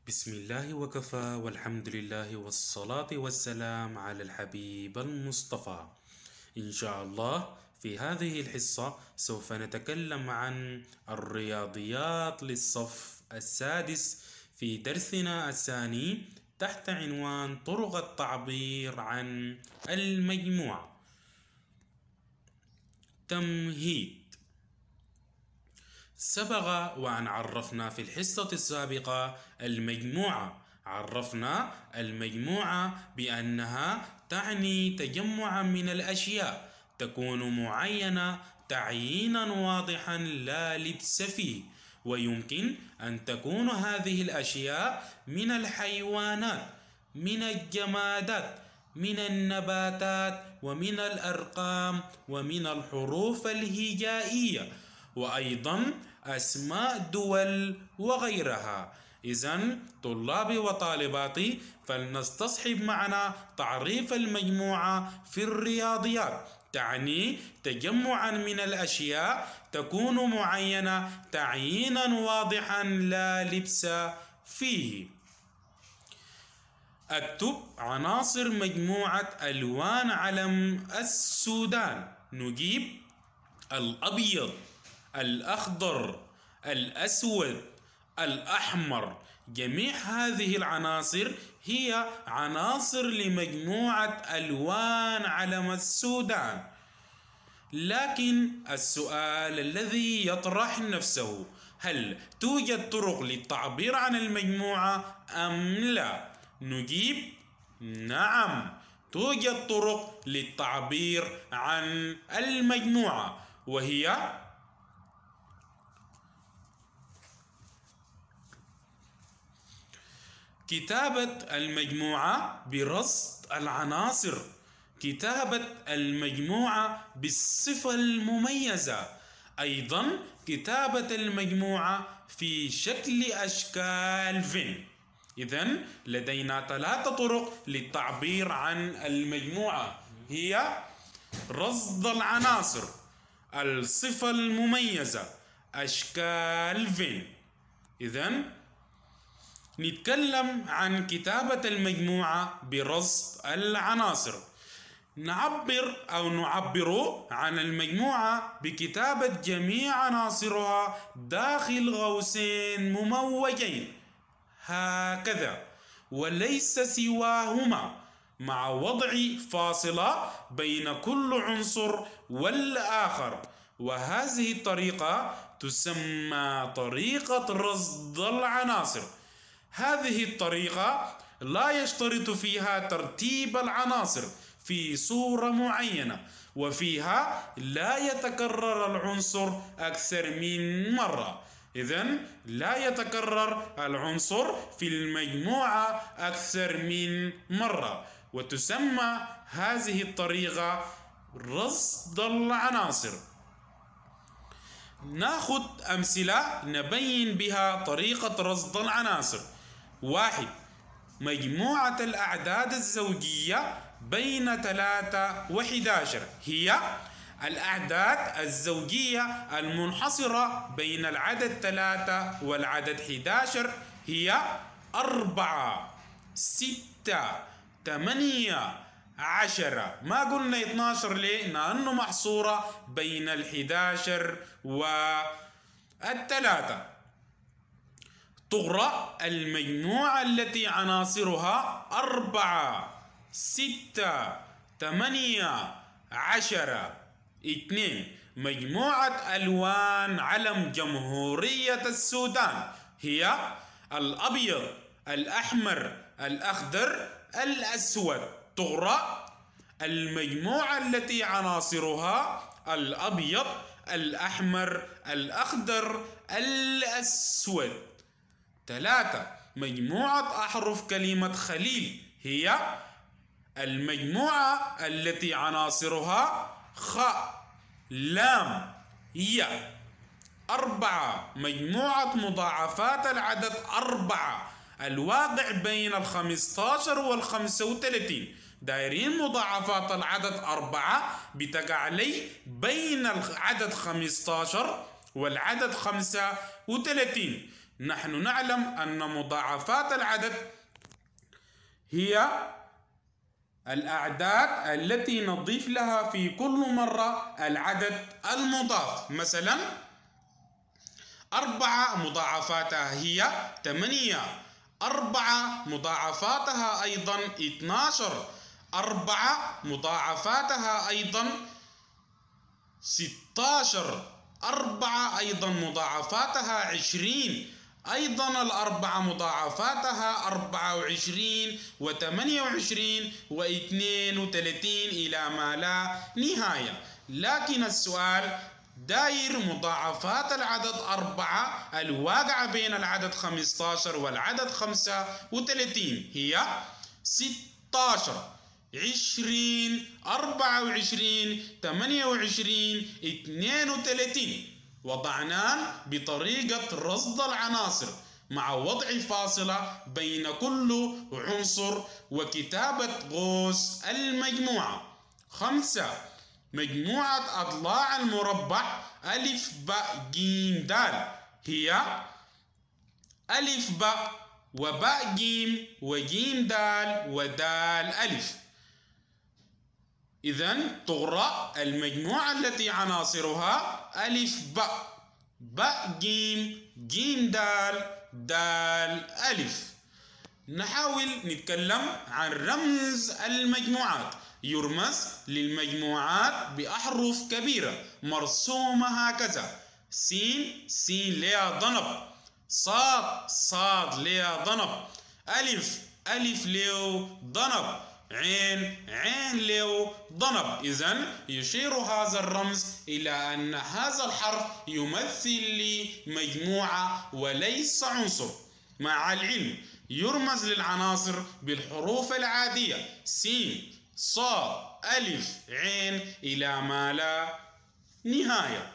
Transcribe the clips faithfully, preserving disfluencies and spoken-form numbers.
بسم الله وكفى والحمد لله والصلاة والسلام على الحبيب المصطفى. إن شاء الله في هذه الحصة سوف نتكلم عن الرياضيات للصف السادس في درسنا الثاني تحت عنوان طرق التعبير عن المجموع. تمهيد. سبق وأن عرفنا في الحصة السابقة المجموعة. عرفنا المجموعة بأنها تعني تجمعا من الأشياء تكون معينة تعيينا واضحا لا لبس فيه، ويمكن أن تكون هذه الأشياء من الحيوانات، من الجمادات، من النباتات، ومن الأرقام، ومن الحروف الهجائية، وأيضا أسماء دول وغيرها. إذن طلابي وطالباتي، فلنستصحب معنا تعريف المجموعة في الرياضيات. تعني تجمعا من الأشياء تكون معينة تعيينا واضحا لا لبس فيه. اكتب عناصر مجموعة ألوان علم السودان. نجيب الأبيض، الأخضر، الأسود، الأحمر. جميع هذه العناصر هي عناصر لمجموعة ألوان علم السودان. لكن السؤال الذي يطرح نفسه، هل توجد طرق للتعبير عن المجموعة أم لا؟ نجيب نعم، توجد طرق للتعبير عن المجموعة، وهي كتابة المجموعة برصد العناصر، كتابة المجموعة بالصفة المميزة، أيضا كتابة المجموعة في شكل أشكال فين. إذن لدينا ثلاث طرق للتعبير عن المجموعة، هي رصد العناصر، الصفة المميزة، أشكال فين. إذن نتكلم عن كتابة المجموعة برصد العناصر. نعبر أو نعبر عن المجموعة بكتابة جميع عناصرها داخل قوسين مموجين هكذا وليس سواهما، مع وضع فاصلة بين كل عنصر والآخر، وهذه الطريقة تسمى طريقة رصد العناصر. هذه الطريقة لا يشترط فيها ترتيب العناصر في صورة معينة، وفيها لا يتكرر العنصر أكثر من مرة. إذن لا يتكرر العنصر في المجموعة أكثر من مرة، وتسمى هذه الطريقة رصد العناصر. ناخذ أمثلة نبين بها طريقة رصد العناصر. واحد، مجموعة الأعداد الزوجية بين ثلاثة وإحدى عشر هي الأعداد الزوجية المنحصرة بين العدد ثلاثة والعدد إحدى عشر هي أربعة، ستة، ثمانية، عشرة. ما قلنا اثني عشر ليه؟ لأنه محصورة بين الإحدى عشر والثلاثة. تقرأ المجموعة التي عناصرها أربعة، ستة، ثمانية، عشرة. اثنين، مجموعة ألوان علم جمهورية السودان هي الأبيض، الأحمر، الأخضر، الأسود. تقرأ المجموعة التي عناصرها الأبيض، الأحمر، الأخضر، الأسود. ثلاثة، مجموعة أحرف كلمة خليل هي المجموعة التي عناصرها خاء، لام، ياء. أربعة، مجموعة مضاعفات العدد أربعة، الواقع بين الخمسة عشر والخمسة وثلاثين. دايرين مضاعفات العدد أربعة بتقع لي بين العدد خمسة عشر والعدد خمسة وثلاثين. نحن نعلم أن مضاعفات العدد هي الأعداد التي نضيف لها في كل مرة العدد المضاف. مثلا أربعة مضاعفاتها هي ثمانية، أربعة مضاعفاتها أيضا اثني عشر، أربعة مضاعفاتها أيضا ستة عشر، أربعة أيضا مضاعفاتها عشرين، أيضا الأربعة مضاعفاتها أربعة وعشرين وثمانية وعشرين واثنين وثلاثين إلى ما لا نهاية. لكن السؤال داير مضاعفات العدد أربعة الواقعة بين العدد خمسة عشر والعدد خمسة وثلاثين هي ستة عشر، عشرين، أربعة وعشرين، ثمانية وعشرين، اثنين وثلاثين. وضعناه بطريقة رصد العناصر مع وضع فاصلة بين كل عنصر وكتابة قوس المجموعة. خمسة مجموعة أضلاع المربع ألف باء جيم دال هي ألف باء وباء جيم وجيم دال ودال ألف. إذن تقرأ المجموعة التي عناصرها ألف باء باء جيم جيم دال دال ألف. نحاول نتكلم عن رمز المجموعات. يرمز للمجموعات بأحرف كبيرة مرسومة هكذا: سين سين لها ضنب، صاد صاد لها ضنب، ألف ألف له ضنب، عين عين له ضنب. إذن يشير هذا الرمز إلى أن هذا الحرف يمثل لي مجموعة وليس عنصر. مع العلم يرمز للعناصر بالحروف العادية: سين صاد ألف عين إلى ما لا نهاية.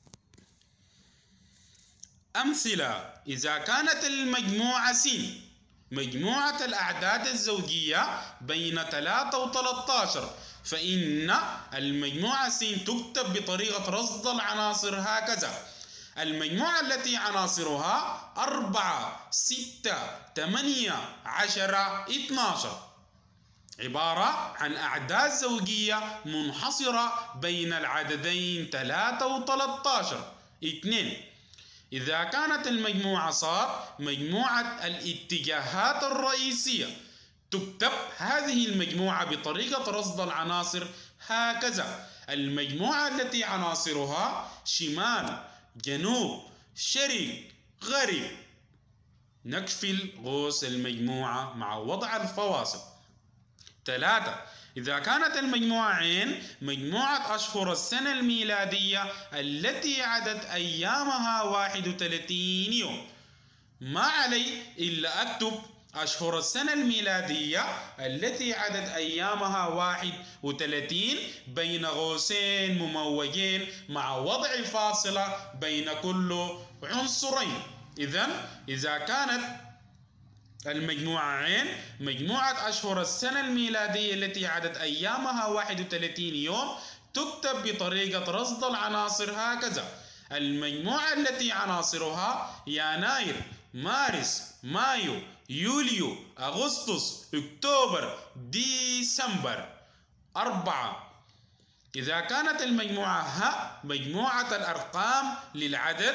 أمثلة: إذا كانت المجموعة س مجموعة الأعداد الزوجية بين ثلاثة وثلاثة عشر، فإن المجموعة س تكتب بطريقة رصد العناصر هكذا: المجموعة التي عناصرها أربعة، ستة، ثمانية، عشرة، اثني عشر، عبارة عن أعداد زوجية منحصرة بين العددين ثلاثة وثلاثة عشر. اثنين إذا كانت المجموعة صاد مجموعة الاتجاهات الرئيسية، تكتب هذه المجموعة بطريقة رصد العناصر هكذا: المجموعة التي عناصرها شمال، جنوب، شرق، غرب. نقفل قوس المجموعة مع وضع الفواصل. ثلاثة إذا كانت المجموعة عين مجموعة أشهر السنة الميلادية التي عدد أيامها واحد وثلاثين يوم. ما علي إلا أكتب أشهر السنة الميلادية التي عدد أيامها واحد وثلاثين بين قوسين مموجين مع وضع فاصلة بين كل عنصرين. إذن إذا كانت المجموعة عين مجموعة أشهر السنة الميلادية التي عدد أيامها واحد وثلاثين يوم، تكتب بطريقة رصد العناصر هكذا: المجموعة التي عناصرها يناير، مارس، مايو، يوليو، أغسطس، أكتوبر، ديسمبر. أربعة إذا كانت المجموعة ه مجموعة الأرقام للعدد،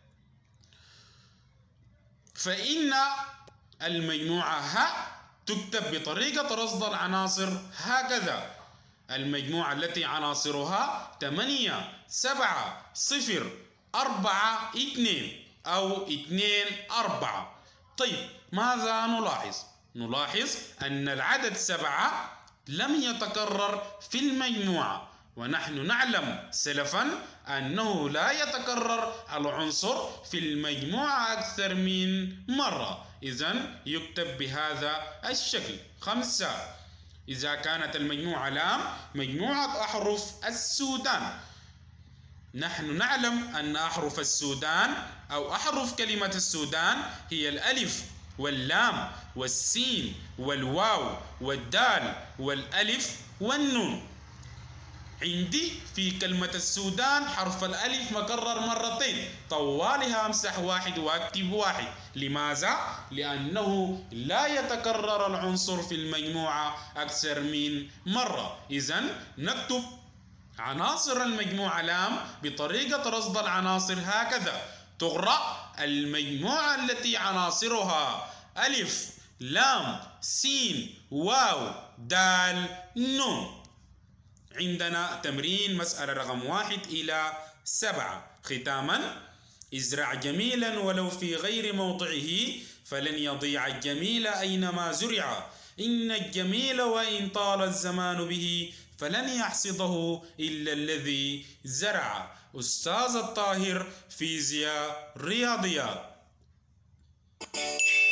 فإن المجموعة ه تكتب بطريقة رصد العناصر هكذا: المجموعة التي عناصرها ثمانية، سبعة، صفر، أربعة، اثنين أو اثنين، أربعة. طيب ماذا نلاحظ؟ نلاحظ أن العدد سبعة لم يتكرر في المجموعة، ونحن نعلم سلفا أنه لا يتكرر العنصر في المجموعة أكثر من مرة، إذن يكتب بهذا الشكل. خمسة إذا كانت المجموعة لام مجموعة أحرف السودان، نحن نعلم أن أحرف السودان أو أحرف كلمة السودان هي الألف واللام والسين والواو والدال والألف والنون. عندي في كلمة السودان حرف الألف مكرر مرتين، طوالها امسح واحد واكتب واحد. لماذا؟ لأنه لا يتكرر العنصر في المجموعة أكثر من مرة. إذن نكتب عناصر المجموعة لام بطريقة رصد العناصر هكذا: تقرأ المجموعة التي عناصرها ألف لام سين واو دال نون. عندنا تمرين مسألة رقم واحد إلى سبعة. ختاما: ازرع جميلا ولو في غير موضعه فلن يضيع الجميل أينما زرع، إن الجميل وإن طال الزمان به فلن يحصده إلا الذي زرع. أستاذ الطاهر، فيزياء رياضيات.